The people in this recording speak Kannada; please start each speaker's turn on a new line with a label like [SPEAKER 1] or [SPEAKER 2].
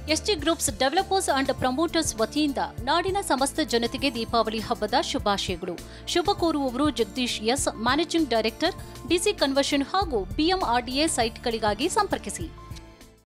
[SPEAKER 1] ST groups developers and promoters ವತಿಯಿಂದ ನಾಡಿನ ಸಮಸ್ತ ಜನತೆಗೆ ದೀಪಾವಳಿ ಹಬ್ಬದ ಶುಭಾಶಯಗಳು. ಶುಭ ಕೋರುವವರು Jagadish S, managing director, DC conversion ಹಾಗೂ ಬಿಎಂಆರ್ಡಿಎ ಸೈಟ್ಗಳಿಗಾಗಿ ಸಂಪರ್ಕಿಸಿ.